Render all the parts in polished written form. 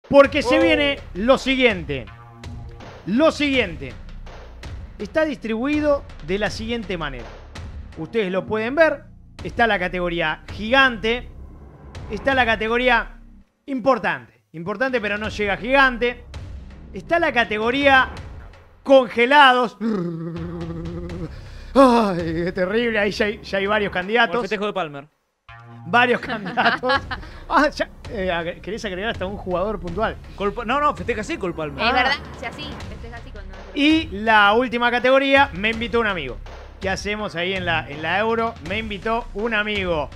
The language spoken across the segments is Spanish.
Porque se viene lo siguiente. Lo siguiente. Está distribuido de la siguiente manera. Ustedes lo pueden ver. Está la categoría gigante. Está la categoría importante. Importante, pero no llega a gigante. Está la categoría congelados. Ay, qué terrible. Ahí ya hay varios candidatos. Como el festejo de Palmer. Varios candidatos. ¿Querés agregar hasta un jugador puntual? No, festeja así con Palmer. Es verdad, es así. Festeja así cuando... Y la última categoría, me invitó un amigo. ¿Qué hacemos ahí en la Euro? Me invitó un amigo.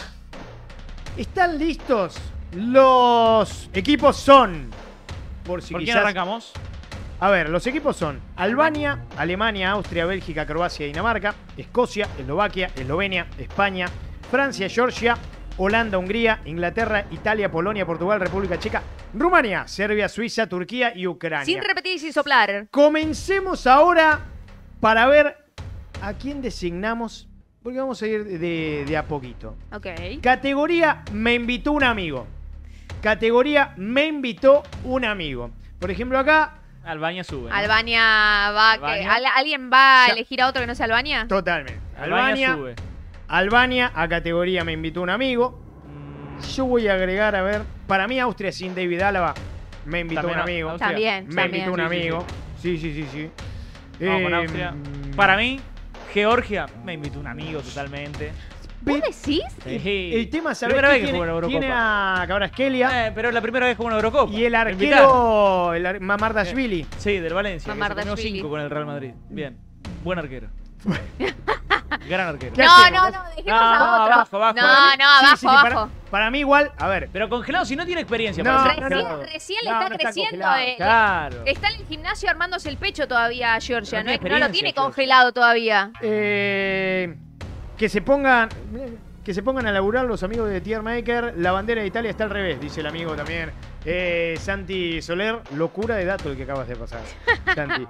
¿Están listos? Los equipos son... ¿Por quién arrancamos? A ver, los equipos son Albania, Alemania, Austria, Bélgica, Croacia, Dinamarca, Escocia, Eslovaquia, Eslovenia, España, Francia, Georgia, Holanda, Hungría, Inglaterra, Italia, Polonia, Portugal, República Checa, Rumania, Serbia, Suiza, Turquía y Ucrania. Sin repetir y sin soplar. Comencemos ahora para ver a quién designamos, porque vamos a ir de a poquito. Ok. Categoría me invitó un amigo. Categoría me invitó un amigo. Por ejemplo, acá... Albania sube, ¿no? Albania va... ¿Alguien va a elegir a otro que no sea Albania? Totalmente. Albania sube. Albania a categoría me invitó un amigo. Yo voy a agregar, a ver, para mí Austria sin David Álava me invitó También un amigo. Austria. También, Me también. invitó un amigo. Sí. Vamos con Austria. Para mí, Georgia me invitó un amigo totalmente. ¿Vos decís? Sí. El tema, ¿sabés Primera qué? vez que juega en Eurocopa. Tiene a Kvaratskhelia Pero es la primera vez que juega en Eurocopa. y el arquero, Mamardashvili. Sí, del Valencia. Que se comió Mamardashvili. 5 con el Real Madrid. Bien. Buen arquero. Gran arquero. ¿Qué No, hacemos? dejemos a otro. abajo. Sí, Abajo. para mí igual, a ver. Pero congelado si no tiene experiencia. No, para ser no, congelado. Recién le No, está no está creciendo. congelado. Claro. Está en el gimnasio armándose el pecho todavía Georgia. No tiene No lo experiencia, tiene Georgia. congelado todavía. Que se pongan a laburar los amigos de Tiermaker. La bandera de Italia está al revés, dice el amigo también. Santi Soler, locura de dato el que acabas de pasar, Santi.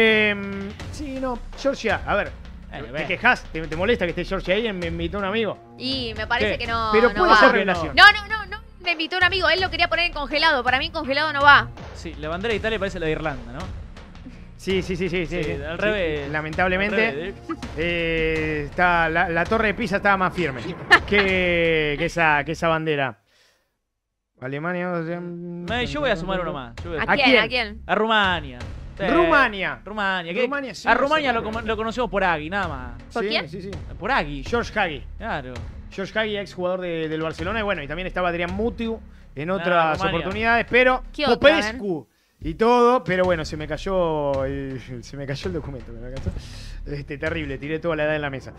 Sí, no, Georgia, a ver, ¿te quejas? ¿Te molesta que esté Georgia ahí? Me invitó un amigo. Y me parece ¿Qué? que no. Pero no puede va. ser relación. No. Me invitó un amigo. Él lo quería poner en congelado. Para mí en congelado no va. Sí, la bandera de Italia parece la de Irlanda, ¿no? Sí. Al revés. Lamentablemente, Al revés. está, la torre de Pisa estaba más firme que esa bandera. Alemania. Yo voy a sumar uno más. ¿A quién? A Rumania. Rumania. Rumania. Sí, A no Rumania sé. lo conocemos por Agui, nada más. ¿Por quién? Sí. Por Agui. George Hagi. Claro. George Hagi, ex jugador del Barcelona. Y bueno, y también estaba Adrián Mutiu en otras Rumania. oportunidades. Pero ¿Qué otra, Popescu y todo. Pero bueno, se me cayó el documento. Terrible, tiré toda la edad en la mesa.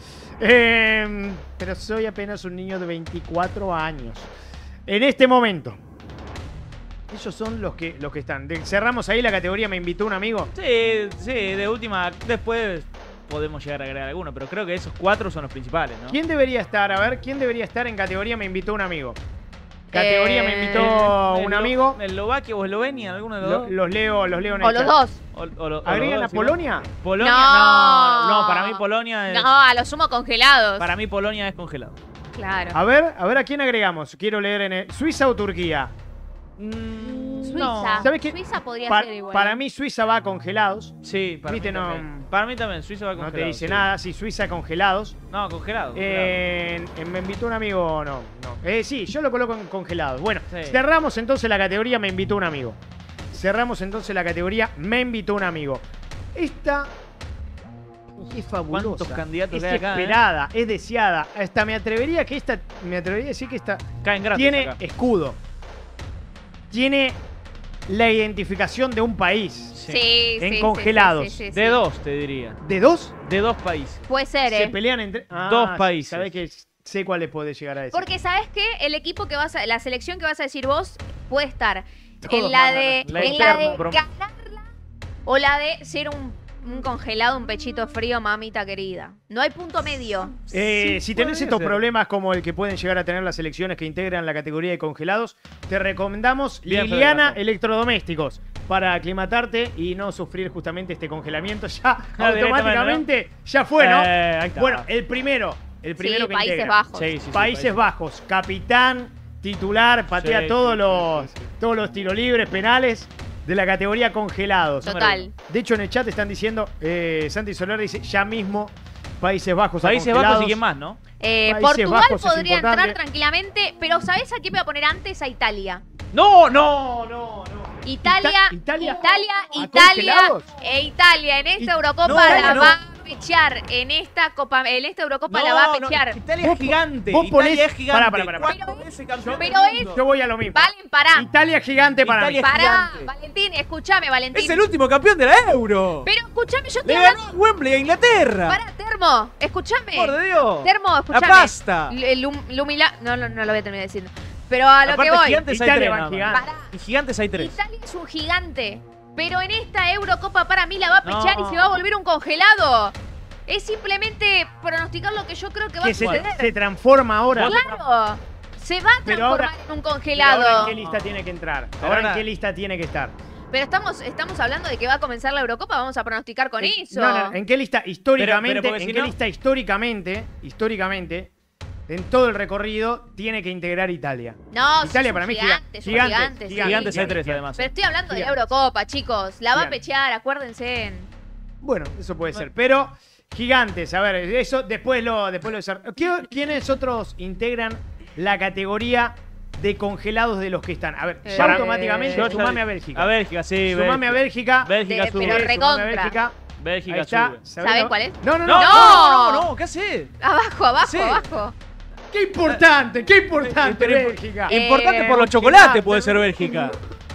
Pero soy apenas un niño de 24 años. En este momento. Ellos son los que están. Cerramos ahí la categoría me invitó un amigo. Sí, de última. Después podemos llegar a agregar alguno, pero creo que esos 4 son los principales, ¿no? ¿Quién debería estar? A ver, ¿quién debería estar en categoría me invitó un amigo? Categoría me invitó un amigo. ¿Eslovaquia o Eslovenia? ¿Alguno de los dos? Los leo en el O los chat. dos. ¿Agregan a Polonia? ¿Polonia? No. No, para mí Polonia es... No, a lo sumo congelados. Para mí Polonia es congelado. Claro. A ver a quién agregamos. Quiero leer en el... ¿Suiza o Turquía? Suiza. ¿Sabes qué? Suiza podría ser igual. Para mí Suiza va congelados. Sí, para Viste, mí no- también. Para mí también, Suiza va No congelado. te dice sí. nada. Sí, Suiza congelados. No, congelado. En me invitó un amigo, no. Sí, yo lo coloco en congelados. Bueno, Sí. cerramos entonces la categoría me invitó un amigo. Cerramos entonces la categoría me invitó un amigo. Esta es fabulosa. ¿Cuántos candidatos es hay acá, esperada, es deseada. Hasta me atrevería a decir que esta Caen gratis tiene acá. escudo. Tiene la identificación de un país. Sí, En sí, congelados. sí. De 2, te diría. ¿De dos? De 2 países. Puede ser, Se pelean entre... 2 países. Sabés que sé cuál le puede llegar a decir. Porque sabes que el equipo que vas a, la selección que vas a decir vos puede estar Todos en la mandan de, la en la de interna. ganarla o la de ser un congelado, un pechito frío, mamita querida. No hay punto medio. Si tenés podría estos ser. problemas como el que pueden llegar a tener las selecciones que integran la categoría de congelados, te recomendamos Bien, Liliana Federico. Electrodomésticos para aclimatarte y no sufrir justamente este congelamiento. Ya directamente, automáticamente ya fue, ¿no? Ahí está. Bueno, el primero Sí, que Países integra. Bajos. Sí, Países Bajos, capitán titular, patea Sí, todos sí. todos los tiros libres, penales de la categoría congelados. Total. De hecho, en el chat están diciendo, Santi Soler dice, ya mismo Países Bajos a Países congelados. Bajos y quién más, ¿no? Portugal Bajos es podría entrar importante. tranquilamente, pero ¿sabés a qué me voy a poner antes? A Italia. No, no, no, no. Italia Italia. ¿A Italia congelados? Italia en esta Eurocopa no, la no. va a pechar. En esta Eurocopa la va a pechar. Italia es gigante. vos ponés- Italia es gigante. Pará. Cuatro veces campeón pero del es- mundo. Yo voy a lo mismo. Valen, pará. Italia gigante para Italia mí. Pará, gigante. Valentín, escúchame, Valentín. Es el último campeón de la Euro. Pero escúchame, yo Le estoy ganó hablando. a Wembley a Inglaterra. Pará, Termo, escúchame. Por Dios. Termo, escúchame. La pasta. No lo voy a terminar diciendo. Pero a lo Aparte, que voy. gigantes hay Italia tres. va nada más. gigante. Pará. Y gigantes hay tres. Italia es un gigante. Pero en esta Eurocopa para mí la va a pechar No. y se va a volver un congelado. Es simplemente pronosticar lo que yo creo que va Que a se suceder. transforma ahora. Claro. Se va a Pero transformar ahora- en un Pero ahora congelado. ¿en qué lista tiene que entrar? Pero Ahora en ahora- qué lista tiene que estar. Pero estamos hablando de que va a comenzar la Eurocopa, vamos a pronosticar con eso. No, ¿en qué lista históricamente? Pero porque ¿En si qué no- lista históricamente, en todo el recorrido, tiene que integrar Italia? No, Italia son para mí gigantes, son gigante, gigantes, sí. Gigantes hay tres, además. Pero estoy hablando de la Gigantes. Eurocopa, chicos. La va a Gigantes. pechear, acuérdense. Bueno, eso puede ser. Pero gigantes, a ver, eso después lo ¿Quiénes otros integran la categoría de congelados de los que están? A ver, ya Para- automáticamente Yo ya sumame vi- a Bélgica. A Bélgica, sí. Sumame a Bélgica. Bélgica De- sube. pero Sumame recontra. a Bélgica. Bélgica Ahí está. sube. ¿Saben cuál es? No, no, No, no. no, no, no, ¿qué haces? Abajo, abajo, Sí. abajo. ¡Qué importante! ¡Qué importante! Pero- Bélgica. Importante por los Bélgica. chocolates puede ser Bélgica.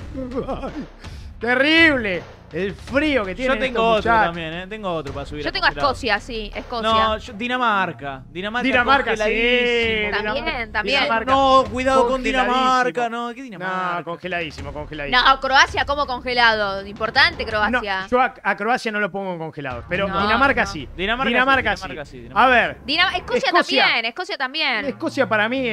Ay, terrible. El frío que tiene. Yo tengo otro también, ¿eh? Tengo otro para subir. Yo tengo a congelado. Escocia, sí, Escocia. No, Dinamarca. Dinamarca, sí. congeladísimo. También, también. Dinamarca. No, cuidado con Congeladísimo. Dinamarca. No, ¿qué Dinamarca? No, congeladísimo, congeladísimo. No, Croacia como congelado. Importante Croacia. No, yo a Croacia no lo pongo en congelados, pero No, Dinamarca no. sí. Dinamarca Dinamarca sí, sí. Dinamarca sí, Dinamarca. A ver, Escocia Escocia. también, Escocia también. Escocia para mí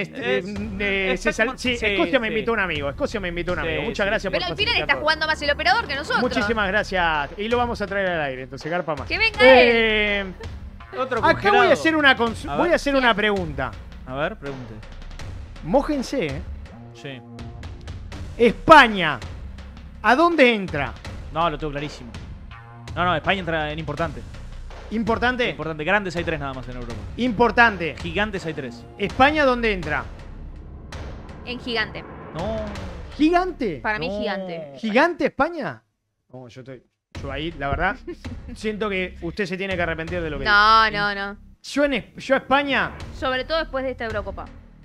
está como- sí, sí, Escocia me sí. invitó un amigo. Escocia me invitó un Sí, amigo. Muchas sí. gracias Pero por al final facilitar está todo. jugando más el operador que nosotros. Muchísimas gracias. Y lo vamos a traer al aire, entonces garpa más. Que venga él. Otro Acá congelado. voy a hacer una A voy ver. a hacer una pregunta. A ver, pregunte. Mójense, ¿eh? Sí. España. ¿A dónde entra? No, lo tengo clarísimo. No, España entra en importante. Importante. Importante. Grandes hay tres nada más en Europa. Importante. Gigantes hay tres. España, ¿dónde entra? En gigante. No. Gigante. Para mí No. gigante. ¿Gigante España? No, yo ahí, la verdad, siento que usted se tiene que arrepentir de lo que dijo. No. Yo a España, Sobre todo después de esta Eurocopa.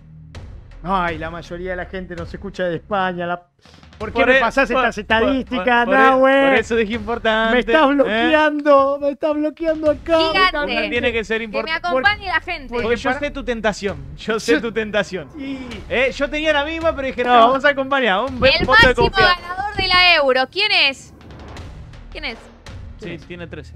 ay, la mayoría de la gente nos escucha de España. ¿Por qué Por me e- pasás por- estas estadísticas, por Nahue? eso dije importante. Me estás ¿eh? bloqueando, me estás bloqueando acá. Gigante. Tiene que ser Que me importante. acompañe la gente. Porque yo para- sé tu tentación. Yo sé Yo- tu tentación. Sí. Yo tenía la misma, pero dije, no, vamos a acompañar. Un El voto de máximo confianza. ganador de la Euro. ¿Quién es? ¿Quién es? Sí, tiene 13.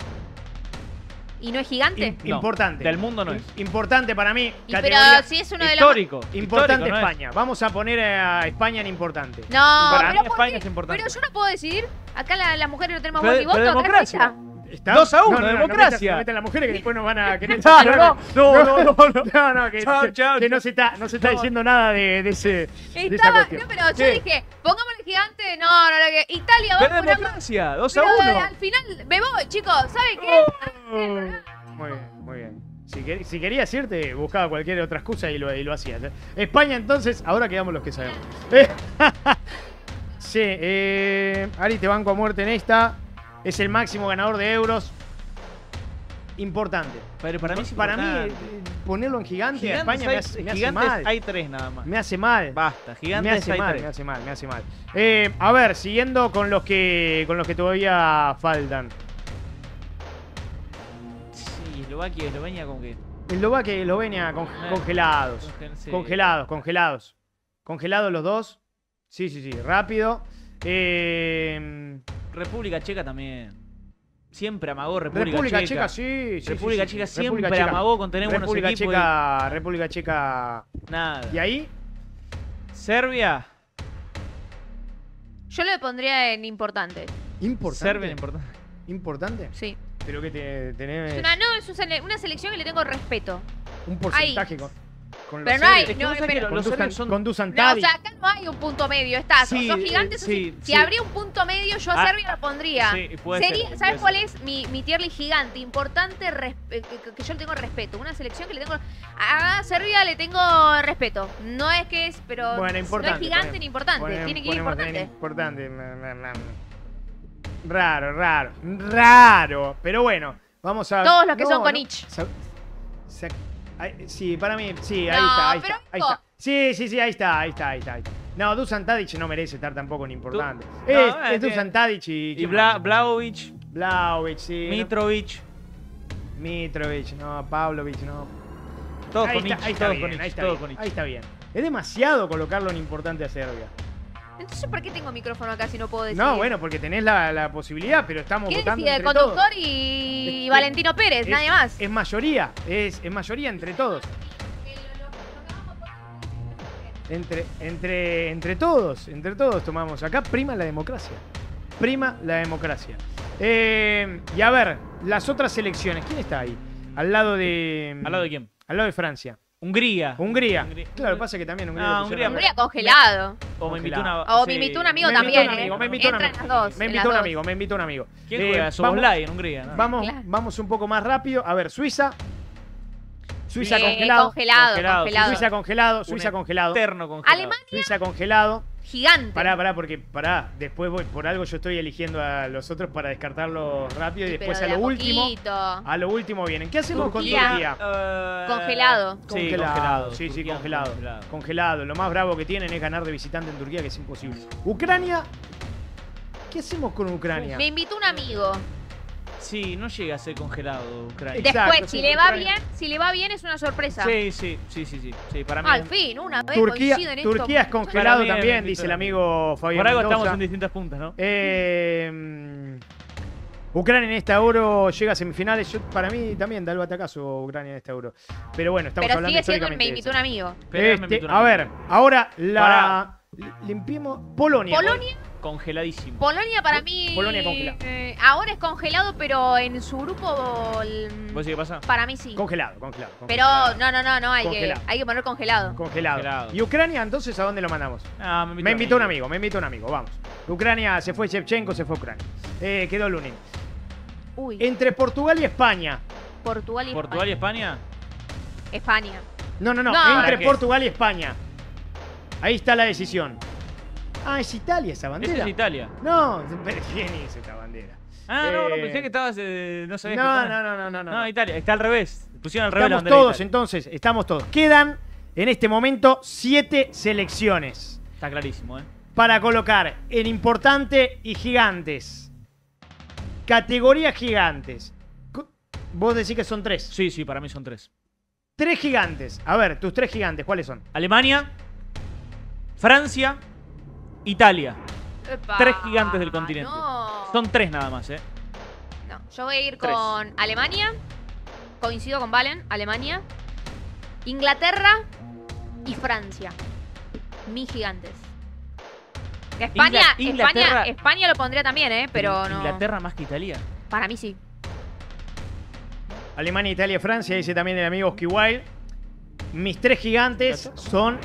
¿Y no es gigante? No, Importante. del mundo no es. Importante para mí. Y categoría pero si es uno de los... Histórico. importante histórico, ¿no es? España. Vamos a poner a España en importante. No, Para pero mí ¿por España qué? es importante. Pero yo no puedo decidir. Acá las mujeres no tenemos Pero- voz ni voto. pero acá democracia. está. ¿Está? 2-1, democracia. No metan las mujeres que después nos van a querer. Claro, no, No, que, Chao, chao, que chao. no se está diciendo nada de esa Estaba, cuestión. no, pero yo ¿Qué? dije, pongámosle gigante. No, Italia va Pero a poner. democracia, 2-1. Pero al final me voy, chicos. ¿Saben qué? Muy bien, muy bien. Si querías irte, buscaba cualquier otra excusa y lo hacías. España, entonces, ahora quedamos los que sabemos. Sí, Ari, te banco a muerte en esta. Es el máximo ganador de euros. Importante. Pero para mí es Para mí, importante. ponerlo en gigante a España me hace gigantes mal. hay tres nada más. Me hace mal. Basta, Me gigantes hace hay mal, tres. me hace mal, me hace mal. A ver, siguiendo con los que todavía faltan. Sí, Eslovenia como que... Eslovaquia y Eslovenia congelados. Sí. Congelados. Congelados los dos. Sí, rápido. República Checa también. Siempre amagó República, República Checa. Checa, sí. República Checa siempre República Checa. amagó con tener buenos República equipos. Checa, República Checa. Nada. ¿Y ahí? Serbia. Yo le pondría en importante. Importante. Serbia importante. ¿Importante? Sí. Pero que tenés Es una selección que le tengo respeto. un porcentaje con... con los Pero no hay, serbios. no, vos sabés que pero- los serbios son... Con Dusan No, o Tadic. sea, acá no hay un punto medio. Está, Sí, sos gigantes. sí, si sí. habría un punto medio, yo a Ah, Serbia lo pondría. sí, puede Sería, ser, ¿sabes puede cuál ser. es mi tier list gigante? Importante, que yo le tengo respeto. Una selección que le tengo... A Serbia le tengo respeto. No es que es, pero Bueno, importante. no es gigante ponemos- ni importante. ponemos- Tiene que ir ponemos en importante. Raro. Pero bueno, vamos a... Todos los que son con itch. Sí, para mí, sí, ahí No, está, ahí pero está, ahí hijo. está. Sí, ahí está. No, Dusan Tadic no merece estar tampoco en importante. No, Es Dusan Tadic y... Y Vlahovic, Vlahovic, sí. Mitrovic, Mitrovic, no, Pavlovic, no. todos Ahí con está, Itch, ahí está todos bien, con ahí Itch, está todos bien, con Itch. ahí está bien. Es demasiado colocarlo en importante a Serbia. Entonces, ¿por qué tengo micrófono acá si no puedo decir? No, bueno, porque tenés la posibilidad, pero estamos ¿Quién votando decide? El entre conductor todos. y Valentino Pérez, nadie más. Es mayoría, es mayoría entre todos. Entre todos tomamos. Acá prima la democracia. Y a ver, las otras elecciones. ¿Quién está ahí? Al lado de... ¿Al lado de quién? Al lado de Francia. Hungría. Hungría. Claro, pasa que también Hungría. Ah, lo pusieron Hungría, acá. Hungría congelado. O me invitó una... O sí. me invitó un amigo Me también. invitó un amigo, me invitó un Entra amigo. en las dos. Me en invitó las un dos. amigo. ¿Quién juega? vamos, Soboslai en Hungría, ¿no? vamos, Claro. vamos un poco más rápido. A ver, Suiza. Suiza Sí, congelado. Congelado. Suiza congelado. Suiza congelado. Eterno congelado. Alemania. Suiza congelado. Gigante. Pará. Después voy, por algo yo estoy eligiendo a los otros para descartarlos rápido y después Pero a de lo último. poquito. A lo último vienen. ¿Qué hacemos con Turquía. Turquía? Congelado. Sí, congelado. Sí, Turquía congelado. Congelado. Lo más bravo que tienen es ganar de visitante en Turquía, que es imposible. Ucrania. ¿Qué hacemos con Ucrania? Me invitó un amigo. Sí, no llega a ser congelado Ucrania. Exacto, Después, sí, si le va bien, es una sorpresa. Sí, para mí. Al fin, una vez Turquía, coinciden estos Turquía es muchachos. congelado Para mí, también, me dice el invito- amigo Fabián Por algo Mendoza. estamos en distintas puntas, ¿no? Ucrania en esta Euro llega a semifinales. Para mí también da el batacazo Ucrania en esta Euro. Pero bueno, estamos Pero hablando sigue siendo históricamente me de invitó eso. un amigo. Pero me invitó un A amigo. ver, ahora Pará. limpiemos Polonia. Congeladísimo. Polonia para mí. Polonia congelado. Ahora es congelado, pero en su grupo. ¿Vos sí qué pasa? Para mí sí. Congelado. Pero no, hay que Congelado. poner congelado. Congelado. ¿Y Ucrania entonces a dónde lo mandamos? Ah, Me invitó un amigo, vamos. Ucrania se fue Shevchenko, se fue Ucrania. Quedó Lunin. Uy, Entre Portugal y España. Portugal y ¿Portugal y España? España. No, No. entre ¿Para qué? Portugal y España. Ahí está la decisión. Ah, es Italia esa bandera. Esa es Italia. No, pero ¿quién hizo esta bandera? Ah, no, Eh, pensé que estabas. No sabías No. No, Italia. Está al revés. Pusieron al revés la Estamos bandera de todos, Italia. entonces, estamos todos. Quedan en este momento 7 selecciones Está clarísimo, ¿eh? para colocar en importante y gigantes. Categorías gigantes. Vos decís que son 3. Sí, para mí son 3. 3 gigantes. A ver, tus 3 gigantes, ¿cuáles son? Alemania, Francia, Italia. Epa, 3 gigantes del continente. No. Son 3 nada más, ¿eh? No, yo voy a ir Tres. con Alemania. Coincido con Valen. Alemania. Inglaterra y Francia. Mis gigantes. España, Inglaterra- España lo pondría también, pero no. Inglaterra más que Italia. Para mí sí. Alemania, Italia, Francia, dice también el amigo Oski Wild. Mis 3 gigantes son...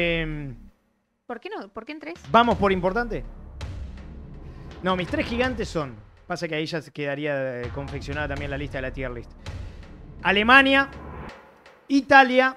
¿Por qué no? ¿Por qué en 3? ¿Vamos por importante? No, mis 3 gigantes son... Pasa que ahí ya se quedaría confeccionada también la lista de la tier list. Alemania, Italia...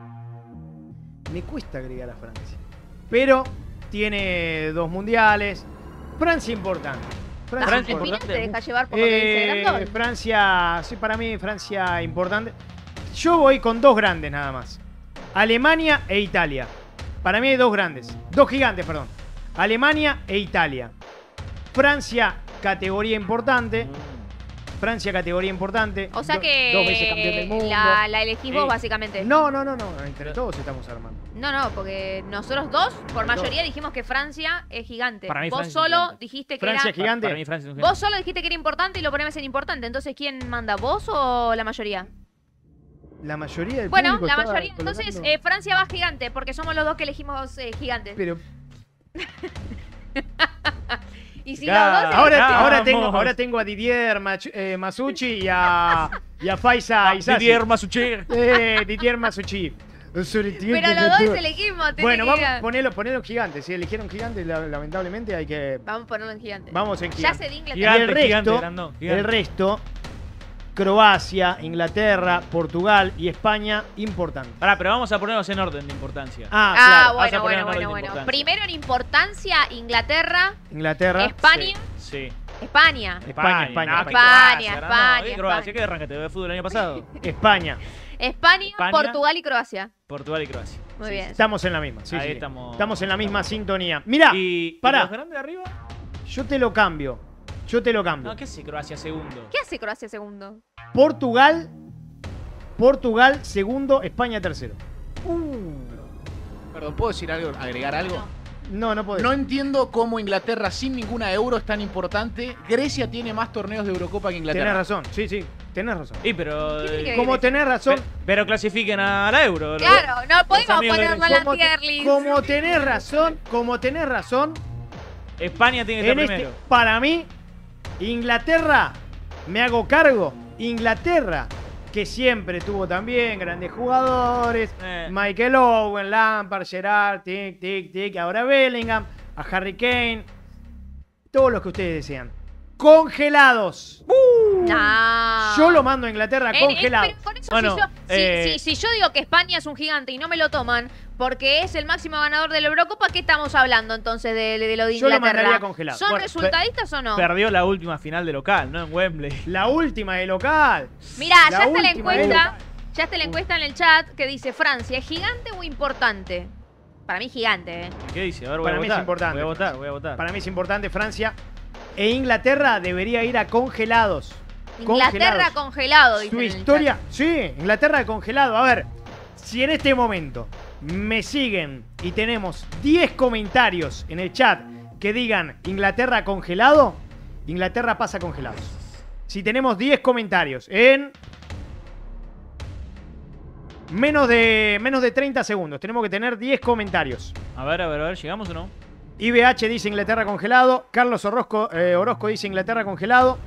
Me cuesta agregar a Francia. Pero tiene 2 mundiales. Francia importante. Francia ¿Al final importante. te deja llevar por lo que dice Grandol? Francia, sí, para mí Francia importante. Yo voy con 2 grandes nada más. Alemania e Italia. Para mí hay 2 grandes. 2 gigantes, perdón. Alemania e Italia. Francia, categoría importante. Francia, categoría importante. O sea que 2 veces campeón del mundo. la elegís vos, Eh, básicamente. No. Entre todos estamos armando. No, porque nosotros dos, por mayoría, dijimos que Francia es gigante. Para mí Vos Francia es solo gigante. dijiste que Francia era... es gigante. Para mí Francia es un Vos gigante. solo dijiste que era importante y lo ponemos en importante. Entonces, ¿quién manda? ¿Vos o la mayoría? La mayoría del Bueno, público la estaba mayoría. Entonces, colocando- Francia va gigante, porque somos los dos que elegimos gigantes. Pero Y si Ya, los dos... ahora tengo a Didier Masucci y a Faiza Isasi. Didier Masucci. Didier Masucci. Pero los dos elegimos. Bueno, vamos a ponerlo gigante. Si eligieron gigante, lamentablemente hay que... Vamos a ponerlo en gigante. Vamos en Ya gigante. se di Inglaterra. Y el resto, Gigante, grandón, gigante. el resto, Croacia, Inglaterra, Portugal y España, importante. Pará, pero vamos a ponerlos en orden de importancia. Claro. Vamos a Bueno, poner en orden de bueno. importancia. Primero en importancia, Inglaterra, Inglaterra. España. Sí. España. España. España, Croacia, España. Croacia, ¿qué arrancaste de fútbol el año pasado? España. España, Portugal y Croacia. Portugal y Croacia. Muy Sí, bien. Estamos en la misma. Sí, Ahí sí. estamos en la misma sintonía. Mirá, ¿Y pará. los grandes de arriba? Yo te lo cambio. No, ¿qué sé? Croacia segundo. ¿Qué hace Croacia segundo? Portugal segundo, España tercero. Perdón, ¿puedo decir algo, agregar algo? No podés. No entiendo cómo Inglaterra sin ninguna euro es tan importante. Grecia tiene más torneos de Eurocopa que Inglaterra. Tenés razón, sí, tenés razón. Y pero... ¿Qué tiene que ver? Como tenés razón, Pero clasifiquen a la Euro. Claro, no podemos amigos de ponerlo en la como, tier list. como tenés razón, España tiene que estar en primero. para mí, Inglaterra, me hago cargo, Inglaterra, que siempre tuvo también grandes jugadores, Michael Owen, Lampard, Gerrard, tic, ahora Bellingham, a Harry Kane, todos los que ustedes desean. Congelados. No. Yo lo mando a Inglaterra congelado. Pero por eso, Bueno, si yo digo que España es un gigante y no me lo toman porque es el máximo ganador de la Eurocopa, ¿qué estamos hablando entonces de lo de Yo lo Inglaterra? mandaría congelado. ¿Son Bueno, resultadistas o no? Perdió la última final de local, ¿no? En Wembley. La última de local. Mirá, La ya está la última encuesta. Ya está la encuesta en el chat que dice Francia, ¿es gigante o importante? Para mí gigante, ¿Qué dice? A ver, voy Para a mí votar. es importante. Voy a votar. Para mí es importante Francia. E Inglaterra debería ir a congelados. Inglaterra congelado, dice. Su historia. Sí, Inglaterra congelado. A ver, si en este momento me siguen y tenemos 10 comentarios en el chat que digan Inglaterra congelado, Inglaterra pasa congelados. Si tenemos 10 comentarios en menos de 30 segundos, tenemos que tener 10 comentarios. A ver, ¿llegamos o no? IBH dice Inglaterra congelado. Carlos Orozco dice Inglaterra congelado.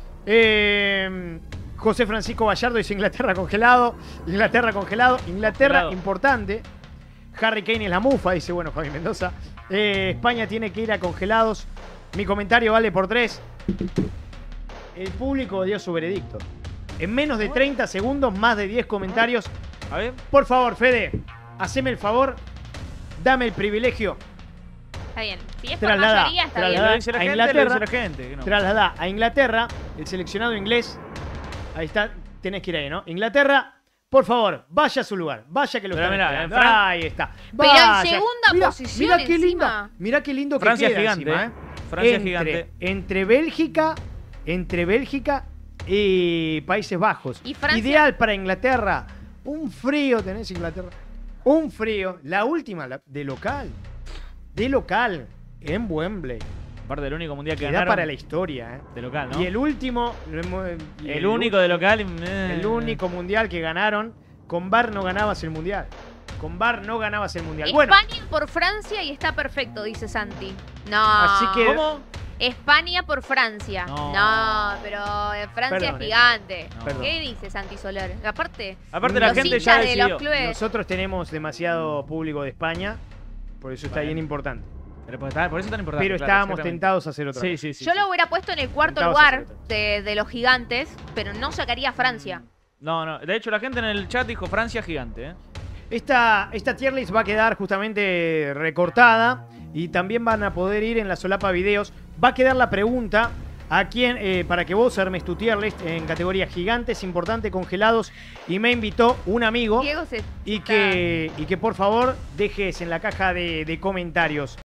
José Francisco Gallardo dice Inglaterra congelado. Inglaterra congelado. Inglaterra Congelado. importante. Harry Kane es la mufa, dice bueno Javi Mendoza. España tiene que ir a congelados. Mi comentario vale por 3. El público dio su veredicto. En menos de 30 segundos, más de 10 comentarios. A ver. Por favor, Fede, haceme el favor. Dame el privilegio. Está bien. Si es por Trasladá, mayoría, está trasladá. bien. Lo dice la a gente, Inglaterra, lo dice la gente. que no. Trasladá a Inglaterra, el seleccionado inglés. Ahí está, tenés que ir ahí, ¿no? Inglaterra, por favor, vaya a su lugar. Vaya que lo Pero están mirá, esperando. en Fran- Ahí está. Pero en Vaya. segunda posición Mirá qué encima. linda. Mirá qué lindo que Francia queda gigante, encima, Francia gigante. Entre Bélgica y Países Bajos. ¿Y Francia? Ideal para Inglaterra. Un frío tenés Inglaterra. Un frío. La última de local. De local. En Wembley. Aparte del único mundial que Queda ganaron para la historia, de local, ¿no? Y el último. El único de local. El único mundial que ganaron. Con VAR no ganabas el mundial. Con VAR no ganabas el mundial. Bueno, España por Francia y está perfecto, dice Santi. No. así que. ¿Cómo? España por Francia. No. No, pero Francia Perdón, es gigante. No. Perdón. ¿Qué dice Santi Soler? Aparte la los gente ya hinchas de decidió. los clubes. Nosotros tenemos demasiado público de España. Por eso está Bueno. bien importante. Pero por eso es tan importante. Pero claro, estábamos exactamente. tentados a hacer otra. Sí, cosa. sí, sí. Yo sí. lo hubiera puesto en el cuarto Intentamos lugar hacer de los gigantes, pero no sacaría a Francia. No. De hecho, la gente en el chat dijo Francia gigante, ¿eh? Esta tier list va a quedar justamente recortada y también van a poder ir en la solapa videos. Va a quedar la pregunta a quién, para que vos armes tu tier list en categoría gigantes, importante, congelados. Y me invitó un amigo Diego se y que por favor dejes en la caja de comentarios